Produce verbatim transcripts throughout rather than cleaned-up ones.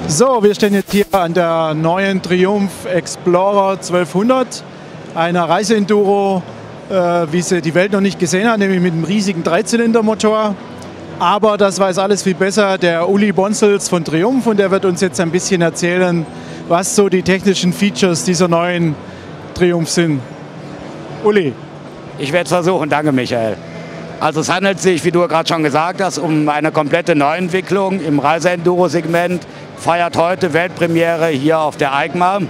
So, wir stehen jetzt hier an der neuen Triumph Explorer zwölfhundert, einer Reiseenduro, äh, wie sie die Welt noch nicht gesehen hat, nämlich mit einem riesigen Dreizylindermotor. Aber das weiß alles viel besser der Uli Bonzels von Triumph, und der wird uns jetzt ein bisschen erzählen, was so die technischen Features dieser neuen Triumph sind. Uli. Ich werde es versuchen, danke Michael. Also es handelt sich, wie du gerade schon gesagt hast, um eine komplette Neuentwicklung im Reiseenduro-Segment. Feiert heute Weltpremiere hier auf der EICMA.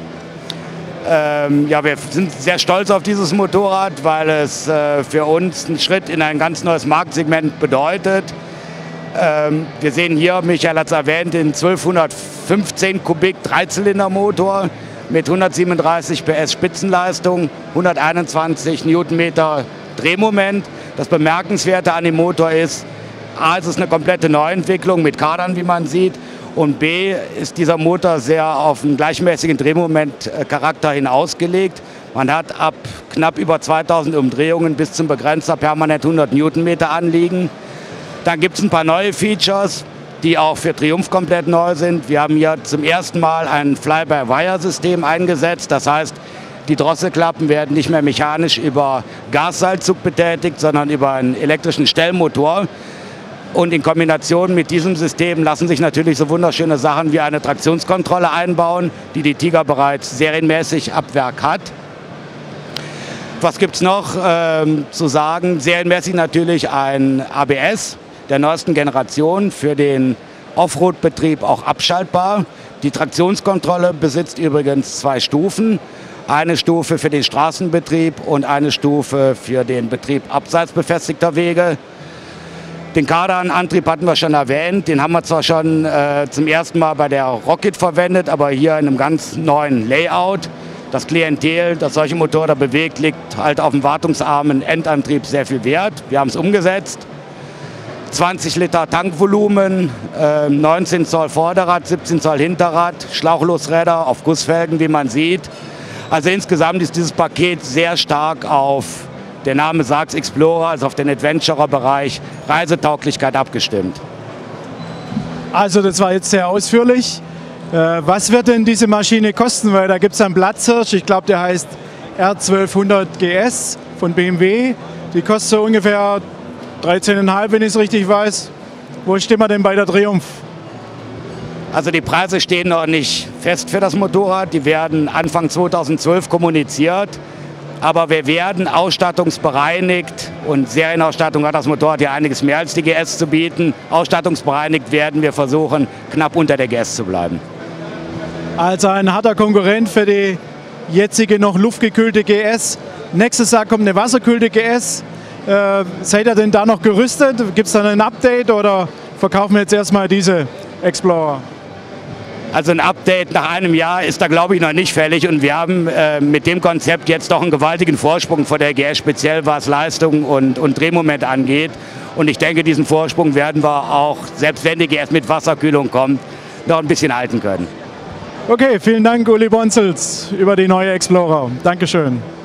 Ähm, ja, wir sind sehr stolz auf dieses Motorrad, weil es äh, für uns einen Schritt in ein ganz neues Marktsegment bedeutet. Ähm, wir sehen hier, Michael hat es erwähnt, den zwölfhundertfünfzehn Kubik Dreizylindermotor mit hundertsiebenunddreißig P S Spitzenleistung, hunderteinundzwanzig Newtonmeter Drehmoment. Das Bemerkenswerte an dem Motor ist, A, es ist eine komplette Neuentwicklung mit Kadern, wie man sieht, und B, ist dieser Motor sehr auf einen gleichmäßigen Drehmomentcharakter hin ausgelegt. Man hat ab knapp über zweitausend Umdrehungen bis zum Begrenzer permanent hundert Newtonmeter anliegen. Dann gibt es ein paar neue Features, die auch für Triumph komplett neu sind. Wir haben hier zum ersten Mal ein Fly-by-Wire-System eingesetzt. Das heißt, die Drosselklappen werden nicht mehr mechanisch über Gasseilzug betätigt, sondern über einen elektrischen Stellmotor. Und in Kombination mit diesem System lassen sich natürlich so wunderschöne Sachen wie eine Traktionskontrolle einbauen, die die Tiger bereits serienmäßig ab Werk hat. Was gibt es noch ähm, zu sagen? Serienmäßig natürlich ein A B S der neuesten Generation, für den Offroad-Betrieb auch abschaltbar. Die Traktionskontrolle besitzt übrigens zwei Stufen. Eine Stufe für den Straßenbetrieb und eine Stufe für den Betrieb abseits befestigter Wege. Den Kardanantrieb hatten wir schon erwähnt. Den haben wir zwar schon äh, zum ersten Mal bei der Rocket verwendet, aber hier in einem ganz neuen Layout. Das Klientel, das solche Motorräder bewegt, liegt halt auf dem wartungsarmen Endantrieb sehr viel Wert. Wir haben es umgesetzt. zwanzig Liter Tankvolumen, äh, neunzehn Zoll Vorderrad, siebzehn Zoll Hinterrad, Schlauchlosräder auf Gussfelgen, wie man sieht. Also insgesamt ist dieses Paket sehr stark auf, der Name sagt Explorer, also auf den Adventurer-Bereich, Reisetauglichkeit abgestimmt. Also das war jetzt sehr ausführlich. Äh, was wird denn diese Maschine kosten? Weil da gibt es einen Platzhirsch, ich glaube der heißt R zwölfhundert G S von B M W. Die kostet so ungefähr dreizehn Komma fünf, wenn ich es richtig weiß. Wo stehen wir denn bei der Triumph? Also die Preise stehen noch nicht fest für das Motorrad. Die werden Anfang zweitausendzwölf kommuniziert. Aber wir werden ausstattungsbereinigt, und Serienausstattung hat das Motorrad ja einiges mehr als die G S zu bieten. Ausstattungsbereinigt werden wir versuchen, knapp unter der G S zu bleiben. Also ein harter Konkurrent für die jetzige noch luftgekühlte G S. Nächstes Jahr kommt eine wasserkühlte G S. Äh, seid ihr denn da noch gerüstet? Gibt es dann ein Update oder verkaufen wir jetzt erstmal diese Explorer? Also ein Update nach einem Jahr ist da, glaube ich, noch nicht fällig, und wir haben äh, mit dem Konzept jetzt doch einen gewaltigen Vorsprung vor der G S, speziell was Leistung und, und Drehmoment angeht. Und ich denke, diesen Vorsprung werden wir auch, selbst wenn die G S mit Wasserkühlung kommt, noch ein bisschen halten können. Okay, vielen Dank Uli Bonzels über die neue Explorer. Dankeschön.